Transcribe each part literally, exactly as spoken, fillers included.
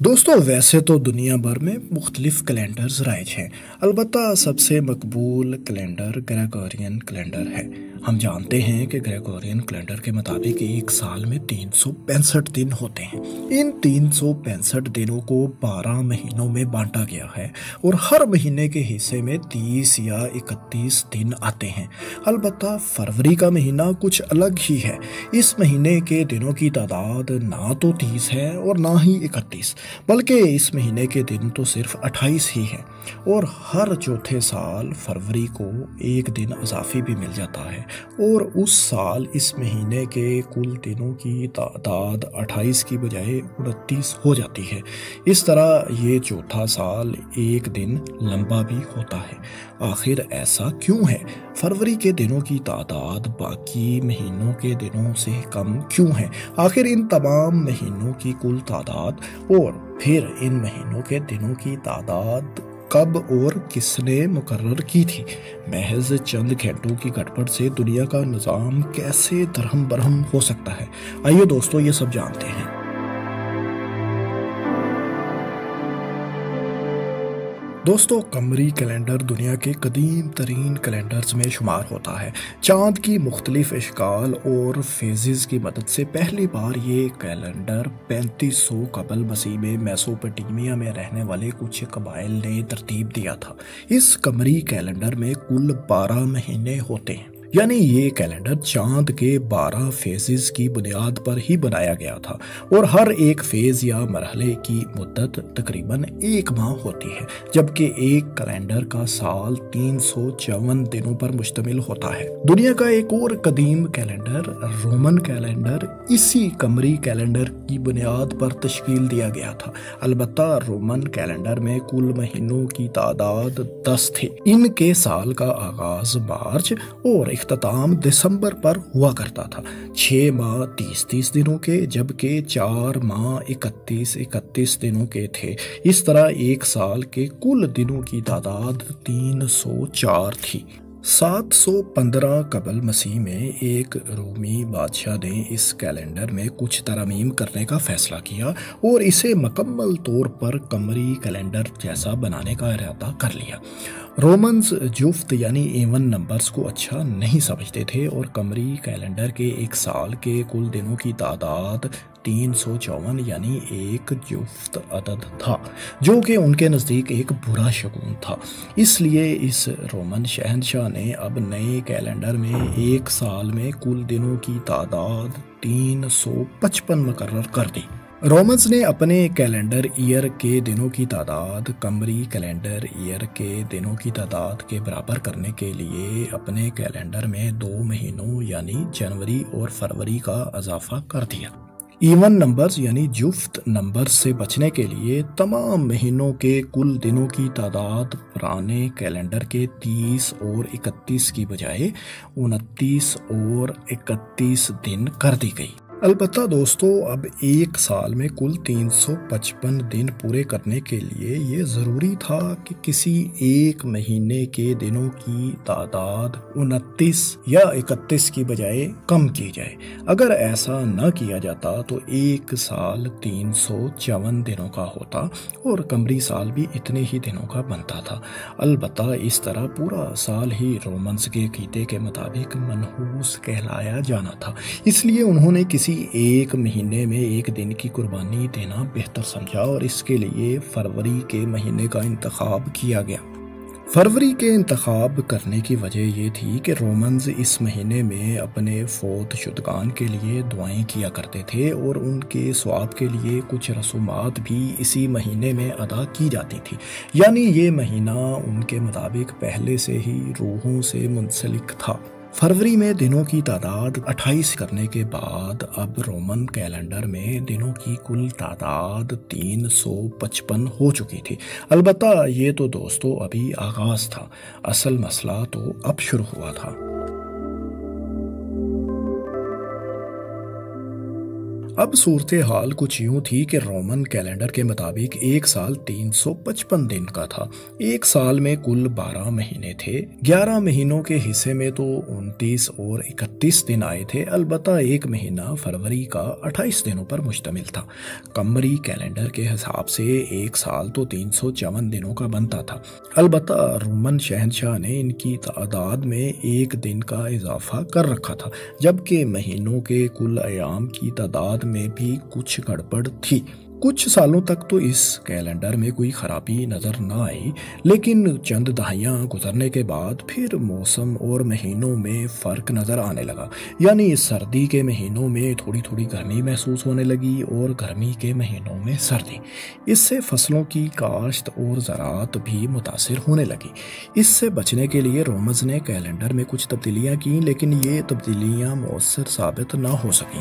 दोस्तों वैसे तो दुनिया भर में मुख्तलिफ कैलेंडर्स राइज हैं। अलबत्ता सबसे मकबूल कैलेंडर ग्रेगोरियन कैलेंडर है। हम जानते हैं कि ग्रेगोरियन कैलेंडर के मुताबिक एक साल में तीन सौ पैंसठ दिन होते हैं। इन तीन सौ पैंसठ दिनों को बारह महीनों में बांटा गया है और हर महीने के हिस्से में तीस या इकतीस दिन आते हैं। अलबत्ता फरवरी का महीना कुछ अलग ही है। इस महीने के दिनों की तादाद ना तो तीस है और ना ही इकतीस, बल्कि इस महीने के दिन तो सिर्फ अट्ठाईस ही हैं और हर चौथे साल फरवरी को एक दिन इजाफी भी मिल जाता है और उस साल इस महीने के कुल दिनों की तादाद अट्ठाईस की बजाय उनतीस हो जाती है। इस तरह ये चौथा साल एक दिन लंबा भी होता है। आखिर ऐसा क्यों है? फरवरी के दिनों की तादाद बाकी महीनों के दिनों से कम क्यों है? आखिर इन तमाम महीनों की कुल तादाद और फिर इन महीनों के दिनों की तादाद कब और किसने मुकर्रर की थी? महज चंद घंटों की गड़बड़ से दुनिया का निज़ाम कैसे दरहम बरहम हो सकता है? आइए दोस्तों ये सब जानते हैं। दोस्तों कमरी कैलेंडर दुनिया के कदीम तरीन कैलेंडर्स में शुमार होता है। चाँद की मुख्तलिफ अशकाल और फेजेस की मदद से पहली बार ये कैलेंडर पैंतीस सौ कबल मसीह में मेसोपोटामिया में रहने वाले कुछ कबाइल ने तरतीब दिया था। इस कमरी कैलेंडर में कुल बारह महीने होते हैं, यानी ये कैलेंडर चांद के बारह फेजेस की बुनियाद पर ही बनाया गया था और हर एक फेज या मरहले की मुद्दत तकरीबन एक माह होती है, जबकि एक कैलेंडर का साल तीन सौ चौवन दिनों पर मुश्तमिल होता है। दुनिया का एक और कदीम कैलेंडर रोमन कैलेंडर इसी कमरी कैलेंडर की बुनियाद पर तश्कील दिया गया था। अलबत्ता रोमन कैलेंडर में कुल महीनों की तादाद दस थे। इनके साल का आगाज मार्च और इख्तिताम दिसंबर पर हुआ करता था। छह माह तीस तीस दिनों के, जबकि चार माह इकतीस इकतीस दिनों के थे। इस तरह एक साल के कुल दिनों की तादाद तीन सौ चार थी। सात सौ पंद्रह कबल मसीह में एक रूमी बादशाह ने इस कैलेंडर में कुछ तरमीम करने का फैसला किया और इसे मुकम्मल तौर पर कमरी कैलेंडर जैसा बनाने का इरादा कर लिया। रोमन्स जुफ्त यानी एवन नंबर्स को अच्छा नहीं समझते थे और कमरी कैलेंडर के एक साल के कुल दिनों की तादाद तीन सौ चौवन यानी एक जुफ्त अदद था, जो कि उनके नज़दीक एक बुरा शगुन था। इसलिए इस रोमन शहंशाह ने अब नए कैलेंडर में एक साल में कुल दिनों की तादाद तीन सौ पचपन मुकर्रर कर दी। रोमन्स ने अपने कैलेंडर ईयर के दिनों की तादाद कमरी कैलेंडर ईयर के दिनों की तादाद के बराबर करने के लिए अपने कैलेंडर में दो महीनों यानी जनवरी और फरवरी का इजाफा कर दिया। इवन नंबर्स यानी जुफ्त नंबर्स से बचने के लिए तमाम महीनों के कुल दिनों की तादाद पुराने कैलेंडर के तीस और इकतीस की बजाय उनतीस और इकतीस दिन कर दी गई। अलबत्ता दोस्तों अब एक साल में कुल तीन सौ पचपन दिन पूरे करने के लिए ये ज़रूरी था कि किसी एक महीने के दिनों की तादाद उनतीस या इकतीस की बजाय कम की जाए। अगर ऐसा न किया जाता तो एक साल तीन सौ चौवन दिनों का होता और कमरी साल भी इतने ही दिनों का बनता था। अलबत्ता इस तरह पूरा साल ही रोमन्स के कीते के मुताबिक मनहूस कहलाया जाना था। इसलिए उन्होंने किसी एक महीने में एक दिन की कुर्बानी देना बेहतर समझा और इसके लिए फरवरी के महीने का इंतखाब किया गया। फरवरी के इंतखाब करने की वजह यह थी कि रोमन्स इस महीने में अपने फोत शुदगान के लिए दुआएं किया करते थे और उनके स्वाब के लिए कुछ रसूमात भी इसी महीने में अदा की जाती थी। यानी ये महीना उनके मुताबिक पहले से ही रूहों से मुंसलिक था। फरवरी में दिनों की तादाद अट्ठाईस करने के बाद अब रोमन कैलेंडर में दिनों की कुल तादाद तीन सौ पचपन हो चुकी थी। अलबत्ता ये तो दोस्तों अभी आगाज था, असल मसला तो अब शुरू हुआ था। अब सूरत हाल कुछ यूं थी कि रोमन कैलेंडर के मुताबिक एक साल तीन सौ पचपन दिन का था। एक साल में कुल बारह महीने थे। ग्यारह महीनों के हिस्से में तो उनतीस और इकतीस दिन आए थे। अलबत्ता एक महीना फरवरी का अट्ठाईस दिनों पर मुश्तमिल था। कमरी कैलेंडर के हिसाब से एक साल तो तीन सौ चौवन दिनों का बनता था। अलबत्ता रोमन शहंशाह ने इनकी तादाद में एक दिन का इजाफा कर रखा था, जबकि महीनों के कुल अयाम की तादाद में भी कुछ गड़बड़ थी। कुछ सालों तक तो इस कैलेंडर में कोई खराबी नज़र न आई, लेकिन चंद दहाइयाँ गुजरने के बाद फिर मौसम और महीनों में फ़र्क नज़र आने लगा। यानी सर्दी के महीनों में थोड़ी थोड़ी गर्मी महसूस होने लगी और गर्मी के महीनों में सर्दी। इससे फसलों की काश्त और ज़राअत भी मुतासिर होने लगी। इससे बचने के लिए रोमन्स ने कैलेंडर में कुछ तब्दीलियाँ की, लेकिन ये तब्दीलियाँ मौसर साबित न हो सकीं।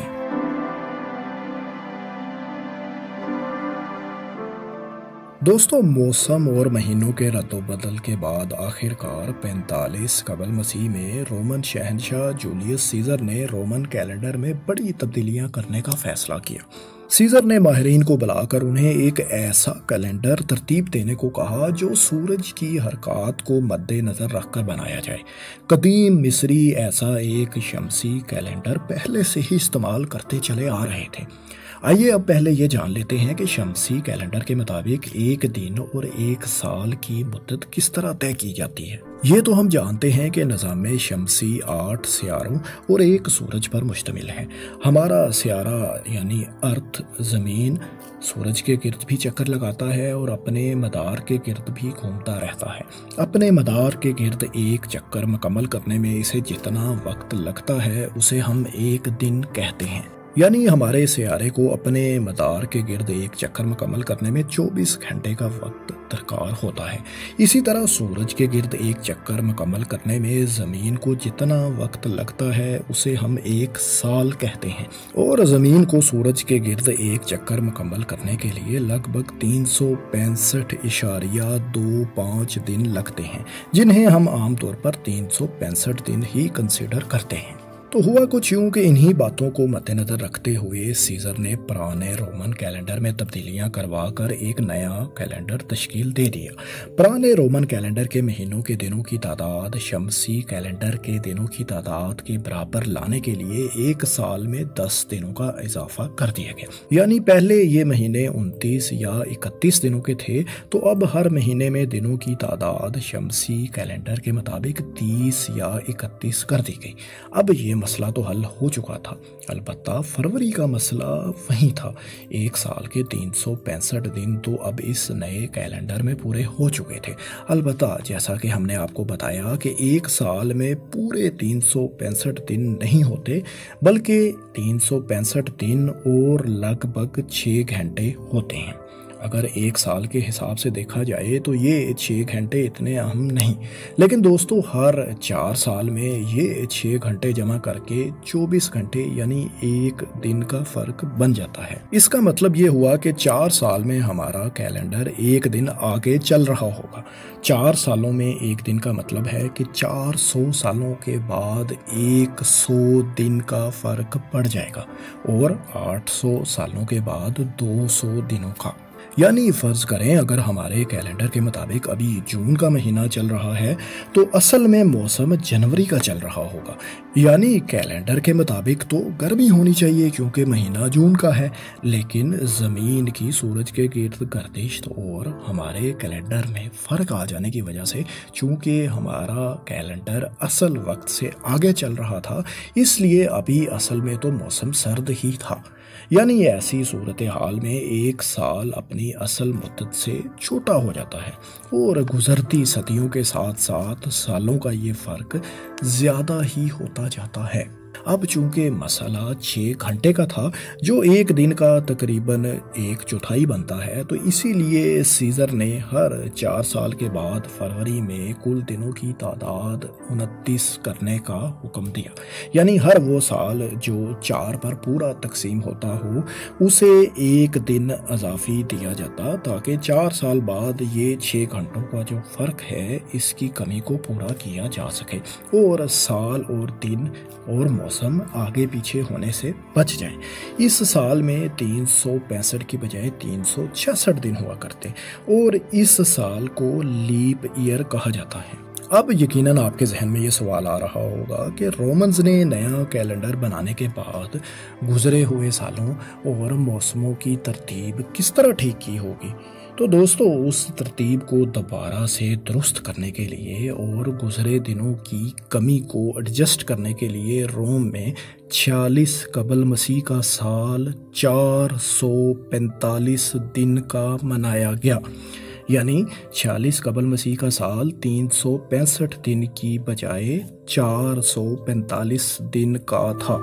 दोस्तों, मौसम और महीनों के रद्दोबदल के बाद आखिरकार पैंतालीस कबल मसीह में रोमन शहंशाह जूलियस सीजर ने रोमन कैलेंडर में बड़ी तब्दीलियां करने का फैसला किया। सीजर ने माहिरीन को बुलाकर उन्हें एक ऐसा कैलेंडर तरतीब देने को कहा जो सूरज की हरकत को मद्देनजर रखकर बनाया जाए। कदीम मिस्री ऐसा एक शमसी कैलेंडर पहले से ही इस्तेमाल करते चले आ रहे थे। आइए अब पहले ये जान लेते हैं कि शमसी कैलेंडर के मुताबिक एक दिन और एक साल की मुद्दत किस तरह तय की जाती है। ये तो हम जानते हैं कि निज़ाम शमसी आठ सियारों और एक सूरज पर मुश्तमिल है। हमारा सियारा यानी अर्थ ज़मीन सूरज के गिर्द भी चक्कर लगाता है और अपने मदार के गिर्द भी घूमता रहता है। अपने मदार के गिर्द एक चक्कर मुकम्मल करने में इसे जितना वक्त लगता है उसे हम एक दिन कहते हैं। यानी हमारे सियारे को अपने मदार के गिर्द एक चक्कर मुकम्मल करने में चौबीस घंटे का वक्त दरकार होता है। इसी तरह सूरज के गिर्द एक चक्कर मुकम्मल करने में ज़मीन को जितना वक्त लगता है उसे हम एक साल कहते हैं, और ज़मीन को सूरज के गिर्द एक चक्कर मुकम्मल करने के लिए लगभग तीन सौ पैंसठ इशारिया दो पाँच दिन लगते हैं, जिन्हें हम आमतौर पर तीन सौ पैंसठ दिन ही कंसिडर करते हैं। तो हुआ कुछ यूं कि इन्हीं बातों को मद्देनजर रखते हुए सीजर ने पुराने रोमन कैलेंडर में तब्दीलियां करवाकर एक नया कैलेंडर तश्कील दे दिया। पुराने रोमन कैलेंडर के महीनों के दिनों की तादाद शमसी कैलेंडर के दिनों की तादाद के बराबर लाने के लिए एक साल में दस दिनों का इजाफा कर दिया गया। यानी पहले ये महीने उनतीस या इकतीस दिनों के थे, तो अब हर महीने में दिनों की तादाद शमसी कैलेंडर के मुताबिक तीस या इकतीस कर दी गई। अब ये मसला तो हल हो चुका था, अलबत्ता फरवरी का मसला वहीं था। एक साल के तीन सौ पैंसठ दिन तो अब इस नए कैलेंडर में पूरे हो चुके थे। अलबत्ता जैसा कि हमने आपको बताया कि एक साल में पूरे तीन सौ पैंसठ दिन नहीं होते, बल्कि तीन सौ पैंसठ दिन और लगभग छः घंटे होते हैं। अगर एक साल के हिसाब से देखा जाए तो ये छः घंटे इतने अहम नहीं, लेकिन दोस्तों हर चार साल में ये छः घंटे जमा करके चौबीस घंटे यानी एक दिन का फ़र्क बन जाता है। इसका मतलब ये हुआ कि चार साल में हमारा कैलेंडर एक दिन आगे चल रहा होगा। चार सालों में एक दिन का मतलब है कि चार सौ सालों के बाद एक सौ दिन का फ़र्क पड़ जाएगा, और आठ सौ सालों के बाद दो सौ दिनों का। यानी फ़र्ज़ करें अगर हमारे कैलेंडर के मुताबिक अभी जून का महीना चल रहा है तो असल में मौसम जनवरी का चल रहा होगा। यानी कैलेंडर के मुताबिक तो गर्मी होनी चाहिए क्योंकि महीना जून का है, लेकिन ज़मीन की सूरज के गिर्द गर्दिश और हमारे कैलेंडर में फ़र्क आ जाने की वजह से, चूँकि हमारा कैलेंडर असल वक्त से आगे चल रहा था, इसलिए अभी असल में तो मौसम सर्द ही था। यानी ऐसी सूरत हाल में एक साल अपनी असल मुद्दत से छोटा हो जाता है, और गुजरती सदियों के साथ साथ सालों का ये फ़र्क ज़्यादा ही होता जाता है। अब चूंकि मसला छः घंटे का था जो एक दिन का तकरीबन एक चौथाई बनता है, तो इसीलिए सीजर ने हर चार साल के बाद फरवरी में कुल दिनों की तादाद उनतीस करने का हुक्म दिया। यानी हर वो साल जो चार पर पूरा तकसीम होता हो उसे एक दिन अजाफी दिया जाता, ताकि चार साल बाद ये छः घंटों का जो फ़र्क है इसकी कमी को पूरा किया जा सके और साल और दिन और मौसम आगे पीछे होने से बच जाएं। इस साल में तीन सौ पैंसठ की बजाय तीन सौ छियासठ दिन हुआ करते और इस साल को लीप ईयर कहा जाता है। अब यकीनन आपके जहन में ये सवाल आ रहा होगा कि रोमन्स ने नया कैलेंडर बनाने के बाद गुजरे हुए सालों और मौसमों की तरतीब किस तरह ठीक की होगी। तो दोस्तों, उस तरतीब को दोबारा से दुरुस्त करने के लिए और गुजरे दिनों की कमी को एडजस्ट करने के लिए रोम में छियालीस कबल मसीह का साल चार सौ पैंतालीस दिन का मनाया गया। यानी छियालीस कबल मसीह का साल तीन सौ पैंसठ दिन की बजाय चार सौ पैंतालीस दिन का था।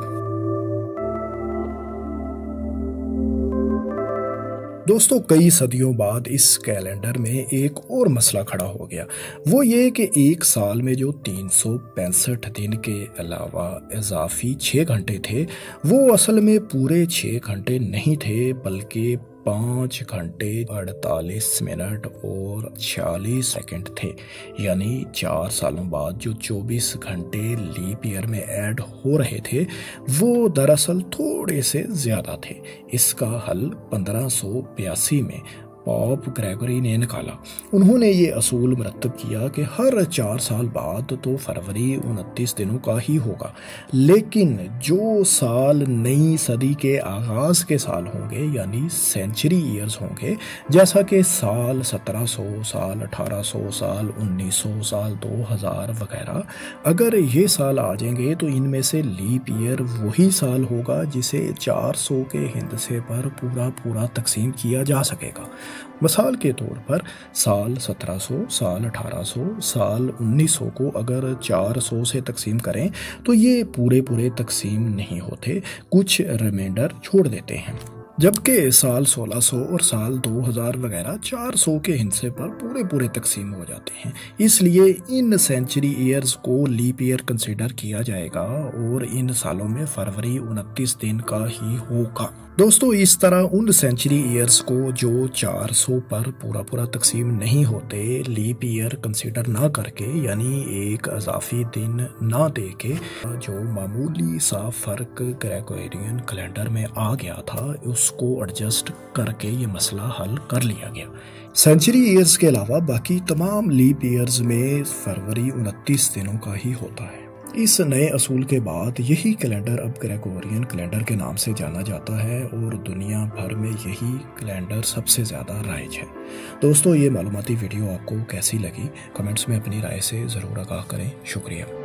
दोस्तों, कई सदियों बाद इस कैलेंडर में एक और मसला खड़ा हो गया। वो ये कि एक साल में जो तीन सौ पैंसठ दिन के अलावा इजाफी छः घंटे थे, वो असल में पूरे छः घंटे नहीं थे, बल्कि पाँच घंटे अड़तालीस मिनट और छियालीस सेकंड थे। यानी चार सालों बाद जो चौबीस घंटे लीप ईयर में ऐड हो रहे थे, वो दरअसल थोड़े से ज़्यादा थे। इसका हल पंद्रह सौ बयासी में पॉप ग्रेगरी ने निकाला। उन्होंने ये असूल मरतब किया कि हर चार साल बाद तो फरवरी उनतीस दिनों का ही होगा, लेकिन जो साल नई सदी के आगाज़ के साल होंगे, यानी सेंचुरी ईयर्स होंगे, जैसा कि साल सत्रह सौ, साल अठारह सौ, साल उन्नीस सौ, साल दो हज़ार वगैरह, अगर ये साल आ जाएंगे तो इनमें से लीप ईयर वही साल होगा जिसे चार सौ के हिंदसे पर पूरा पूरा तकसीम किया जा सकेगा। मिसाल के तौर पर साल सत्रह सौ, साल अठारह सौ, साल उन्नीस सौ को अगर चार सौ से तकसीम करें तो ये पूरे पूरे तकसीम नहीं होते, कुछ रिमाइंडर छोड़ देते हैं। जबकि साल सोलह सौ और साल दो हज़ार वगैरह चार सौ के हिस्से पर पूरे पूरे तकसीम हो जाते हैं। इसलिए इन सेंचुरी ईयर्स को लीप ईयर कंसीडर किया जाएगा और इन सालों में फरवरी उनतीस दिन का ही होगा। दोस्तों, इस तरह उन सेंचुरी ईयर्स को जो चार सौ पर पूरा पूरा तकसीम नहीं होते, लीप ईयर कंसीडर ना करके, यानी एक इजाफी दिन ना दे के, जो मामूली सा फ़र्क ग्रेगोरियन कैलेंडर में आ गया था, उसको एडजस्ट करके ये मसला हल कर लिया गया। सेंचुरी ईयर्स के अलावा बाकी तमाम लीप ईयर्स में फरवरी उनतीस दिनों का ही होता है। इस नए असूल के बाद यही कैलेंडर अब ग्रेगोरियन कैलेंडर के नाम से जाना जाता है और दुनिया भर में यही कैलेंडर सबसे ज़्यादा राइज है। दोस्तों, ये मालूमाती वीडियो आपको कैसी लगी? कमेंट्स में अपनी राय से ज़रूर आगाह करें। शुक्रिया।